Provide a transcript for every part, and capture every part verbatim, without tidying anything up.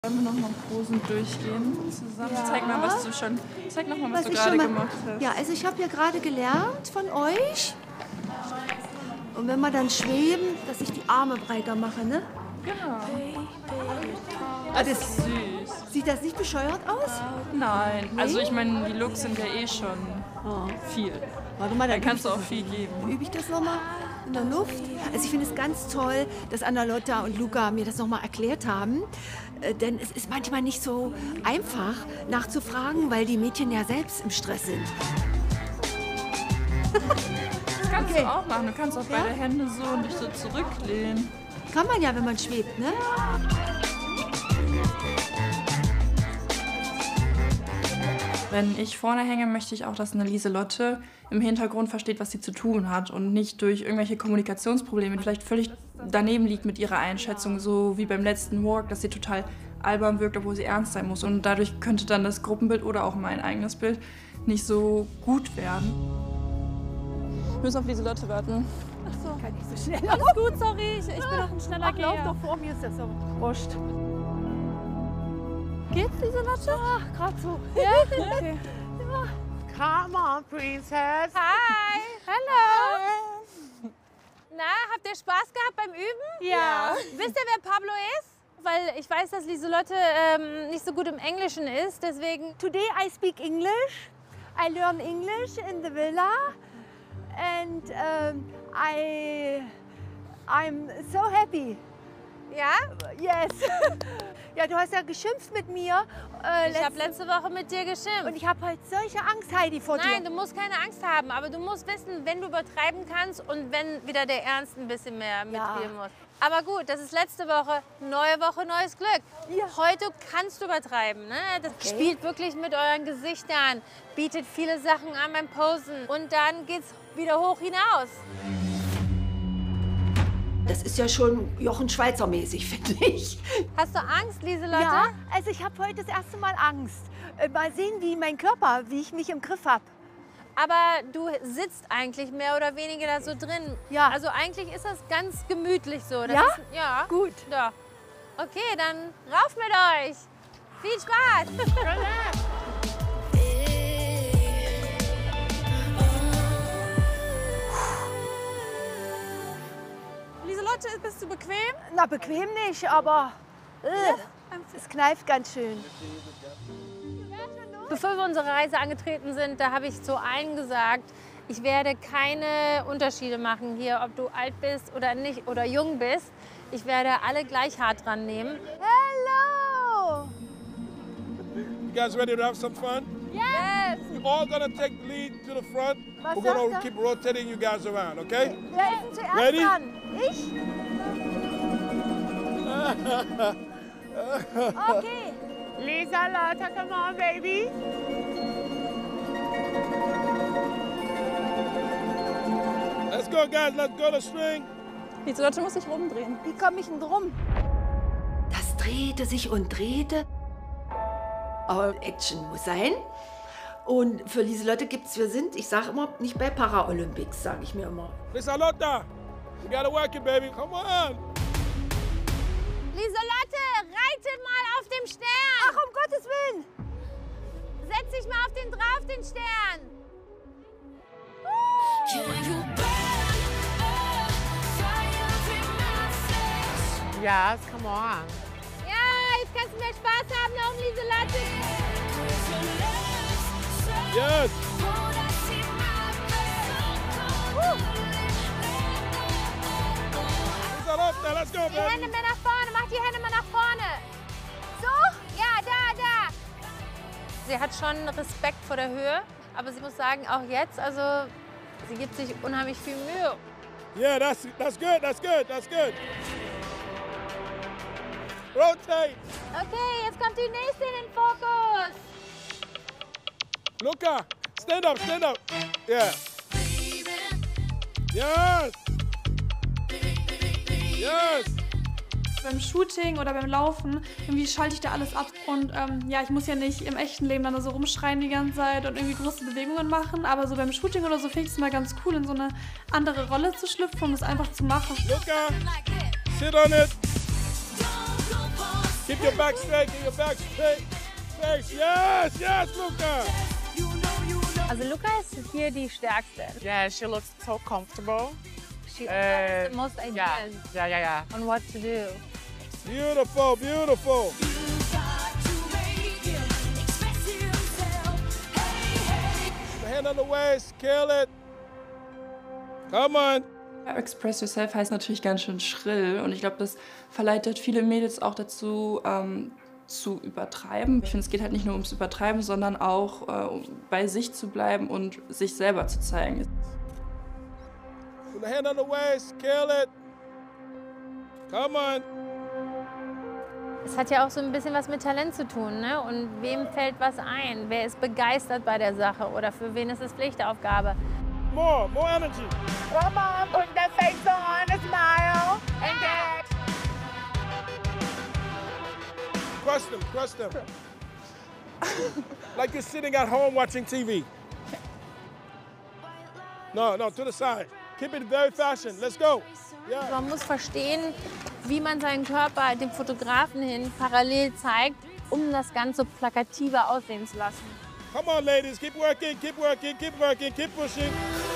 Wollen wir noch mal Posen durchgehen zusammen? Ja. Zeig mal, was du schon. Zeig noch mal, was, was du gerade gemacht hast. Ja, also ich habe ja gerade gelernt von euch. Und wenn wir dann schweben, dass ich die Arme breiter mache, ne? Genau. Das ist süß. Sieht das nicht bescheuert aus? Nein. Nee? Also ich meine, die Looks sind ja eh schon oh. viel. Warte mal, da kannst du auch viel geben. Übe ich das nochmal in der Luft? Also ich finde es ganz toll, dass Anna-Lotta und Luca mir das nochmal erklärt haben. Äh, denn es ist manchmal nicht so einfach nachzufragen, weil die Mädchen ja selbst im Stress sind. Das kannst okay. du auch machen. Du kannst auch ja? beide Hände so und dich so zurücklehnen. Kann man ja, wenn man schwebt, ne? Wenn ich vorne hänge, möchte ich auch, dass eine Lieselotte im Hintergrund versteht, was sie zu tun hat und nicht durch irgendwelche Kommunikationsprobleme vielleicht völlig daneben liegt mit ihrer Einschätzung, so wie beim letzten Walk, dass sie total albern wirkt, obwohl sie ernst sein muss. Und dadurch könnte dann das Gruppenbild oder auch mein eigenes Bild nicht so gut werden. Wir müssen auf Lieselotte warten. Ach so. Kann nicht so schnell. Alles gut, sorry. Ich, ich bin noch ein schneller Geher. Lauf doch vor mir, ist das so wurscht. Geht's, Lieselotte? Ach, gerade so. Ja? Okay. Ja. Come on, Princess. Hi. Hallo. Na, habt ihr Spaß gehabt beim Üben? Ja. ja. Wisst ihr, wer Pablo ist? Weil ich weiß, dass Lieselotte ähm, nicht so gut im Englischen ist, deswegen... Today I speak English. I learn English in the villa. And um, I... I'm so happy. Ja? Yes. Ja, du hast ja geschimpft mit mir. Äh, ich habe letzte Woche mit dir geschimpft. Und ich habe heute solche Angst, Heidi, vor Nein, dir. Nein, du musst keine Angst haben, aber du musst wissen, wenn du übertreiben kannst und wenn wieder der Ernst ein bisschen mehr mitspielen ja. muss. Aber gut, das ist letzte Woche. Neue Woche, neues Glück. Ja. Heute kannst du übertreiben. Ne? Das okay. spielt wirklich mit euren Gesichtern, bietet viele Sachen an beim Posen. Und dann geht's wieder hoch hinaus. Das ist ja schon Jochen Schweizer mäßig, finde ich. Hast du Angst, Lieselotte? Ja, also ich habe heute das erste Mal Angst. Mal sehen, wie mein Körper, wie ich mich im Griff habe. Aber du sitzt eigentlich mehr oder weniger da so drin. Ja. Also eigentlich ist das ganz gemütlich so. Das ja? Ist, ja? Gut. Ja. Okay, dann rauf mit euch. Viel Spaß. Lieselotte, bist du bequem? Na, bequem nicht, aber äh, es kneift ganz schön. Bevor wir unsere Reise angetreten sind, da habe ich zu allen gesagt, ich werde keine Unterschiede machen hier, ob du alt bist oder nicht oder jung bist. Ich werde alle gleich hart dran nehmen. Hello! You guys ready to have some fun? Yes! We're all gonna take the lead to the front. Was We're gonna sagt keep rotating you guys around, okay? Wer ist denn zuerst Ready? dran? Ich? Okay. Lieselotte, come on, baby. Let's go, guys. Let's go to string. Lieselotte muss sich rumdrehen. Wie komme ich denn drum? Das drehte sich und drehte. Aber Action muss sein. Und für Lieselotte gibt's, wir sind, ich sage immer, nicht bei Paralympics, sage ich mir immer. Lieselotte, you gotta work it, baby. Come on. Lieselotte, reite mal auf dem Stern. Ach, um Gottes Willen. Setz dich mal auf den drauf, den Stern. Yes, come on. Ja, jetzt kannst du mehr Spaß haben, da um Lieselotte. Yes. Lieselotte, let's go, Die baby. Hände mehr nach vorne, mach die Hände mal nach vorne. So? Ja, da, da. Sie hat schon Respekt vor der Höhe, aber sie muss sagen, auch jetzt, also sie gibt sich unheimlich viel Mühe. Yeah, that's that's good. That's good. That's good. Rotate. Okay, jetzt kommt die nächste in den Fokus. Luca, stand up, stand up. Yeah. Yes. Yes. Beim Shooting oder beim Laufen, irgendwie schalte ich da alles ab. Und ähm, ja, ich muss ja nicht im echten Leben dann so rumschreien die ganze Zeit und irgendwie große Bewegungen machen. Aber so beim Shooting oder so finde ich es mal ganz cool, in so eine andere Rolle zu schlüpfen und es einfach zu machen. Luca, sit on it. Keep your back straight, keep your back straight. Face, yes, yes, Luca. Also Luca ist hier die Stärkste. Yeah, she looks so comfortable. She Uh, has the most Yeah, ideas yeah, yeah, yeah. on what to do. Beautiful, beautiful. Hand on the waist, kill it. Come on. Express Yourself heißt natürlich ganz schön schrill und ich glaube, das verleitet viele Mädels auch dazu, ähm, zu übertreiben. Ich finde, es geht halt nicht nur ums Übertreiben, sondern auch äh, um bei sich zu bleiben und sich selber zu zeigen. Put the hand on the waist, kill it. Come on. Es hat ja auch so ein bisschen was mit Talent zu tun, ne? Und wem fällt was ein? Wer ist begeistert bei der Sache oder für wen ist es Pflichtaufgabe? More, more energy. Come on, put that face on, a smile, and get. Crush them, crush them. Like you're sitting at home watching T V. No, no, to the side. Keep it very fashion. Let's go. Yeah. Man muss verstehen, wie man seinen Körper dem Fotografen hin parallel zeigt, um das Ganze plakativer aussehen zu lassen. Come on, ladies. Keep working, keep working, keep working, keep pushing.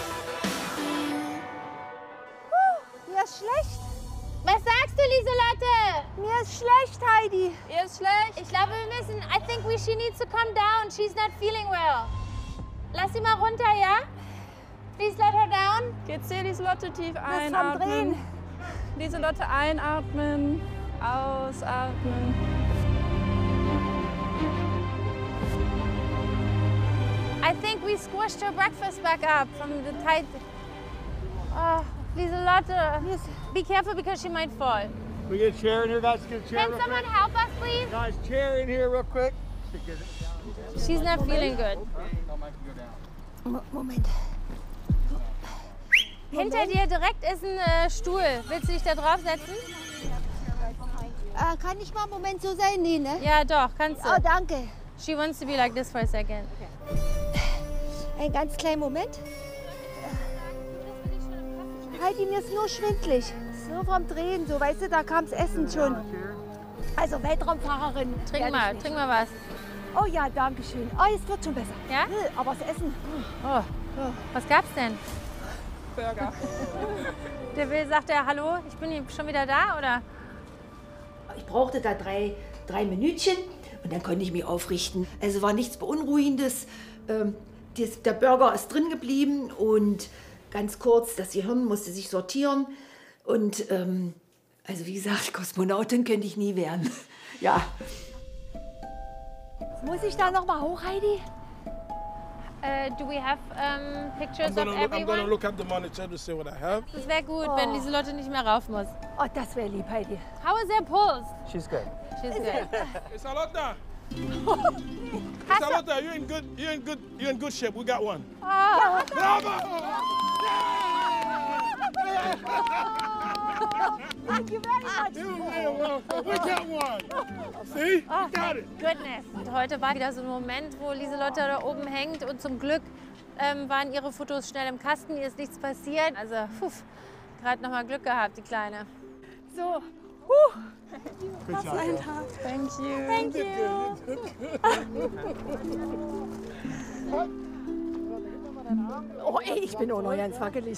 Mir ist schlecht. Was sagst du, Lieselotte? Mir ist schlecht, Heidi. Ihr ist schlecht? Ich glaube, wir müssen. I think we, she needs to come down. She's not feeling well. Lass sie mal runter, ja? Please let her down. Geht's dir, Lieselotte, tief Das einatmen. vom Drehen. Lieselotte, einatmen, ausatmen. I think we squished her breakfast back up from the tight. Oh, Lieselotte, be careful because she might fall. We get a chair in here, guys. Get a chair. Can real someone quick. help us, please? Guys, chair in here, real quick. She's not feeling good. Mo- Moment. Hinter dir direkt ist ein äh, Stuhl. Willst du dich da drauf setzen? Äh, kann ich mal einen Moment so sein? Nee, ne? Ja, doch, kannst du. Oh, danke. She wants to be like this for a second. Einen ganz kleinen Moment. Heidi, mir ist nur schwindlig. So vom Drehen, so, weißt du, da kam's Essen schon. Also Weltraumfahrerin. Trink werde ich mal, nicht. trink mal was. Oh ja, danke schön. Oh, es wird schon besser. Ja? Äh, Aber das Essen. Oh. Was gab's denn? Burger. Der Will sagt er, hallo, ich bin hier schon wieder da, oder? Ich brauchte da drei, drei Minütchen und dann konnte ich mich aufrichten. Also war nichts Beunruhigendes. Ähm, das, der Burger ist drin geblieben und ganz kurz, das Gehirn musste sich sortieren. Und ähm, also wie gesagt, Kosmonautin könnte ich nie werden. Ja. Muss ich da noch mal hoch, Heidi? Uh, do we have um, pictures I'm gonna, of look, I'm gonna everyone? look at the monitor to see what I have. Das wäre gut, wenn Lieselotte nicht mehr rauf muss. Oh, das wäre lieb, Heidi. How is their pulse? She's good. She's good. Hey, Salota. Hast du, Salota, you're in good, you're in good, you're in good shape. We got one. oh, Bravo! Thank you very much. You're welcome. We got one. See? oh, We got it. goodness. Und heute war wieder so ein Moment, wo Lieselotte da oben hängt und zum Glück ähm, waren ihre Fotos schnell im Kasten, ihr ist nichts passiert. Also, gerade noch mal Glück gehabt, die Kleine. So. Good job. Thank you. Thank you. Oh, ey, ich bin auch noch ganz wackelig.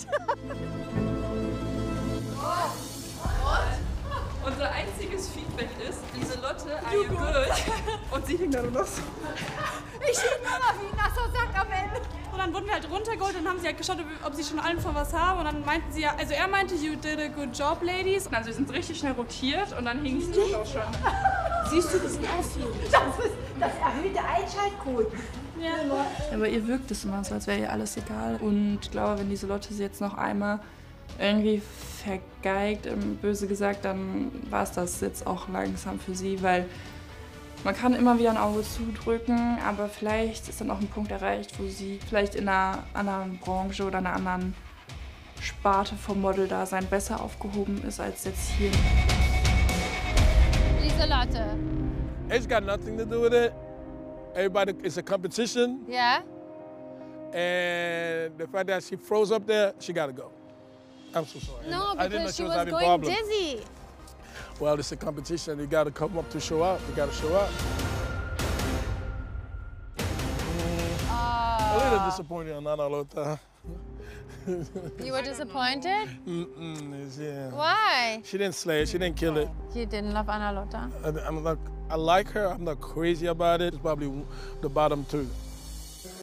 Unser einziges Feedback ist, Lieselotte, are you good? Und sie hing da nur noch so. Ich bin nur noch wie ein nasser Sack am Ende. Und dann wurden wir halt runtergeholt und haben sie halt geschaut, ob, ob sie schon allen von was haben. Und dann meinten sie ja, also er meinte, you did a good job, ladies. Also wir sind richtig schnell rotiert und dann hing es auch schon. Siehst du, das sind auch viele. Das ist das erhöhte Einschaltcode. Ja. Aber ihr wirkt es immer so, als wäre ihr alles egal. Und ich glaube, wenn Lieselotte sie jetzt noch einmal irgendwie vergeigt, ähm, böse gesagt, dann war es das jetzt auch langsam für sie, weil man kann immer wieder ein Auge zudrücken, aber vielleicht ist dann auch ein Punkt erreicht, wo sie vielleicht in einer anderen Branche oder einer anderen Sparte vom Modeldasein besser aufgehoben ist als jetzt hier. Lieselotte. It's got nothing to do with it. Everybody, it's a competition, Ja? and the fact that she froze up there, she got to go. I'm so sorry. No, I didn't know because she was was having going problems. dizzy. Well, it's a competition. You got to come up to show up. You got to show up. Mm, Oh. A little disappointed on Ana Lota. You were disappointed? Mm-mm, yeah. Why? She didn't slay it. She didn't kill it. You didn't love Ana Lota? I, I'm not, I like her. I'm not crazy about it. It's probably the bottom two.